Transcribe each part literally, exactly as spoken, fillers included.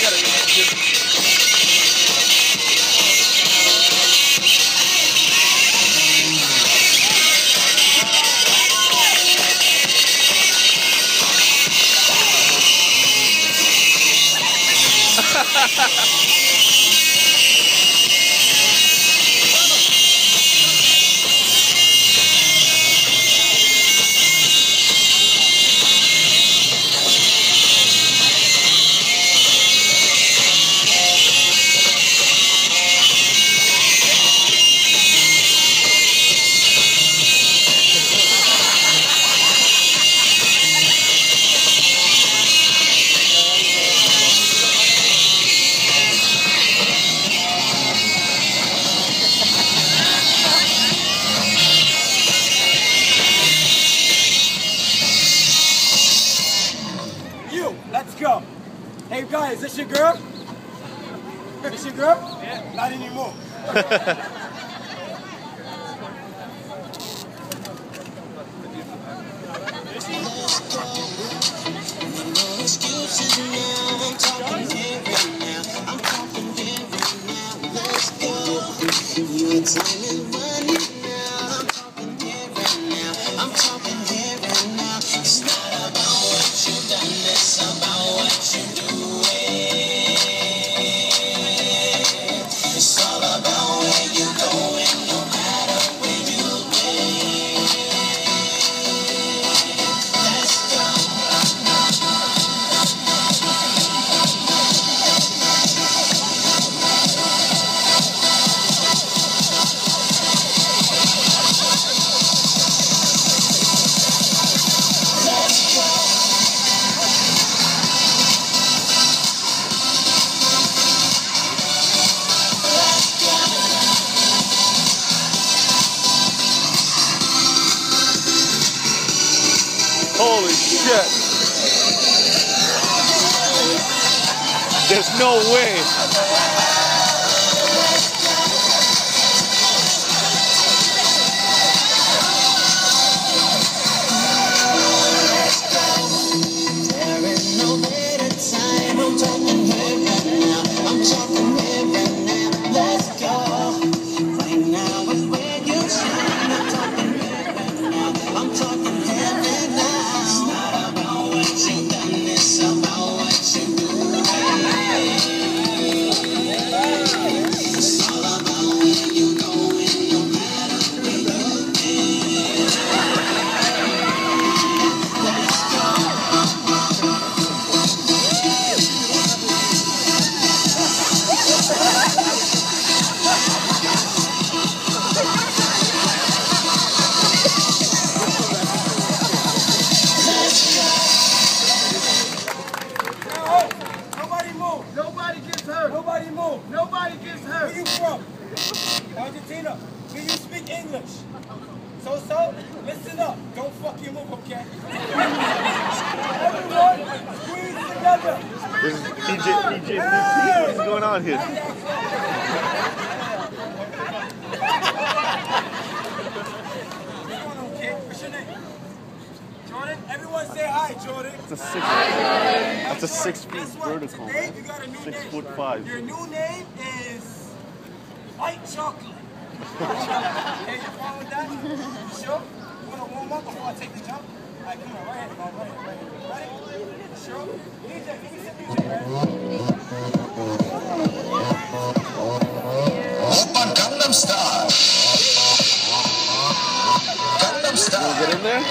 Let's go. Hey guys, is this your girl? Is this your girl? Yeah. Not anymore. Holy shit. There's no way. Nobody move. Nobody gets hurt. Where you from? Argentina. Do you speak English? So, so, listen up. Don't fucking move, okay? Everyone, squeeze together. This is P J, P J, hey! What's going on here? What's your name? Jordan? Everyone say hi, Jordan. That's a six. That's a six feet vertical. Today you got a new Six name. foot five. Your new name is White Chocolate. Hey, you follow with that? You sure? You want to warm up before I take the jump? All right, come on, right here, right here, right here. Ready? You sure? D J, give me some music, man. Open Gangnam Style. Gangnam Style. You wanna get in there?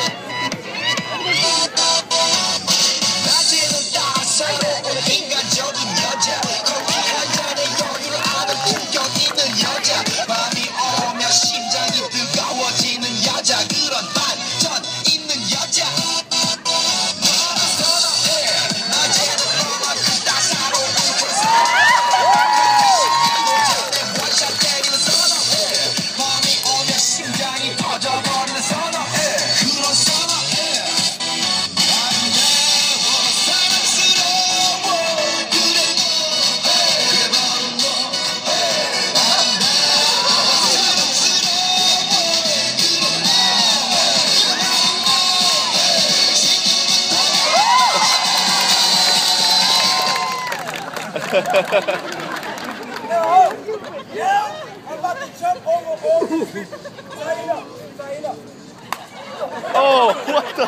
Now, yeah, I'm about to jump over all these people. Tie it up, tie it up. Oh, what the?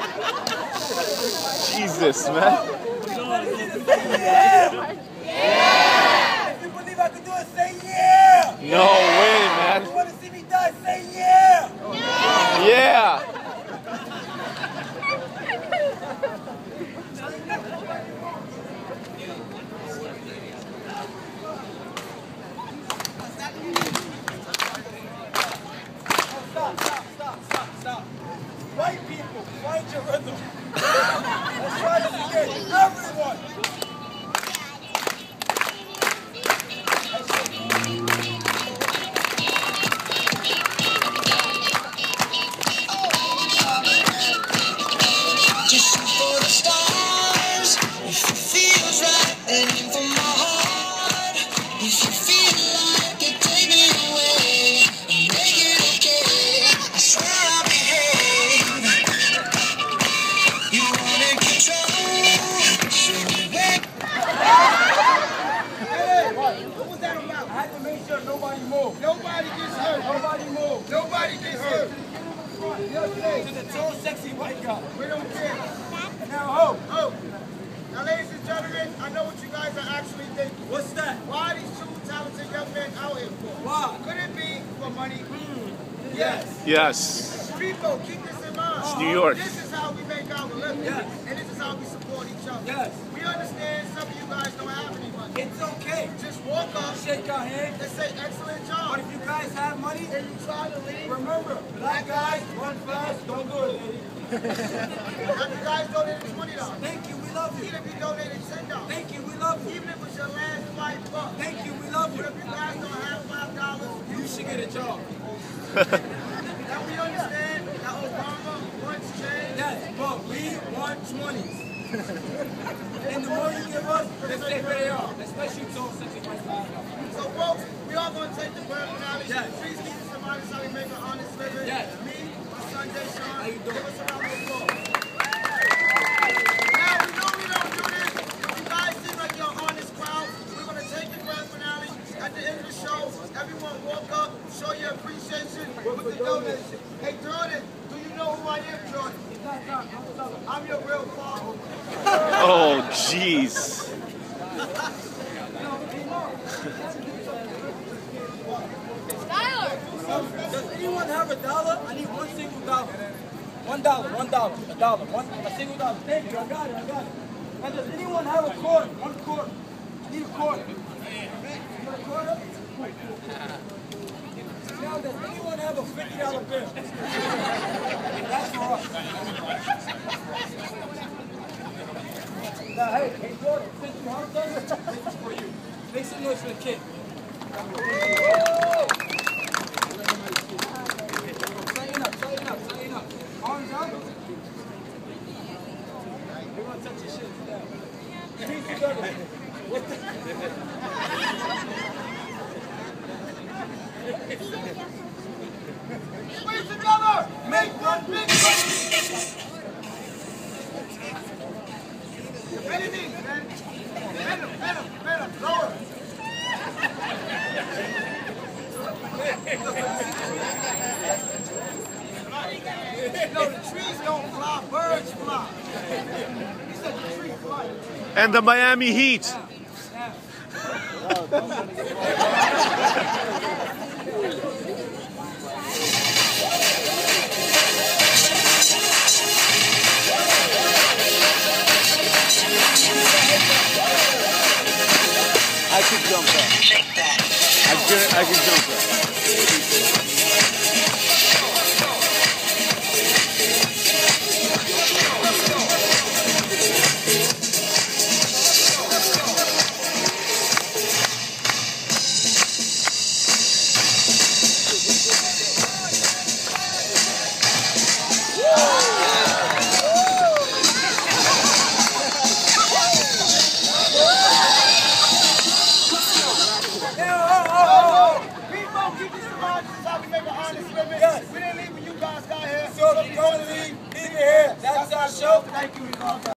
Jesus, man. Yeah! Yeah! If you believe I can do it, say yeah! No way, man. If you want to see me die, say yeah! Yeah. Stop, stop, stop, stop, stop. White people, find your rhythm. Let's try this again. Everyone. Just shoot for the stars. If it feels right, then aim for my heart. If you feel like it, take me away and make it okay. I swear I'll behave. You wanna control, so wait. Hey, what was that about? I had to make sure nobody moves. Nobody gets hurt. Nobody moves. Nobody gets hurt. To the tall, sexy white guy. We don't care. Now, ho. Oh, now ladies and gentlemen, I know what you guys are actually thinking. What's that? Why are these two talented young men out here for? Why? Could it be for money? Yes. Yes. People, keep this in mind. It's New York. This is how we make our living. Yes. And this is how we support each other. Yes. We understand some of you guys don't have any money. It's okay. Just walk up Shake our hand. and say, excellent But job. if you guys have money, And you try to leave. remember, black guys run fast. Don't do it, lady. If you guys donated twenty dollars. Thank you. We love you. Even if you donated ten dollars. Thank you. We love you. Even if it's your last flight buck. Thank you. We love But you. if you guys don't have five dollars, You should get a job. now we understand that Obama wants change. Yes, but we want twenties. And the more you give us, the safer they are. Especially tall, sexy white guys. So folks, we are going to take the grand finale. Yes. Please keep this in mind. It's how we make an honest living. Yes. Me, my son Jay Sean, How you doing? give us a round of applause. Now, we know we don't do this. If you guys seem like you're an honest crowd, we're going to take the grand finale. At the end of the show, everyone walk up, show your appreciation with the donation. Hey, Jordan, do you know who I am, Jordan? I'm your real father. Oh, jeez. Does anyone have a dollar? I need one single dollar. One dollar, one dollar, a dollar, one, a single dollar. Thank you, I got it, I got it. Now, does anyone have a quarter? One quarter. I need a quarter. You got a quarter? Now, does anyone have a fifty dollar bill? That's for us. Now, hey, hey, Jordan, since you helped us, this is for you. Make some noise for the kid. Tighten up, tighten up, tighten up. Arms up. We want to touch your shit now. Peace together. What the? Squeeze together! Make one big one! Bend your knees, man. Bend them, bend them, bend them. Lower. No, the trees don't fly, birds fly. He said the trees fly. And the Miami Heat. I could jump that. Shake that. I could, I could jump that. So if you don't leave, leave it here. That's our show. Thank you.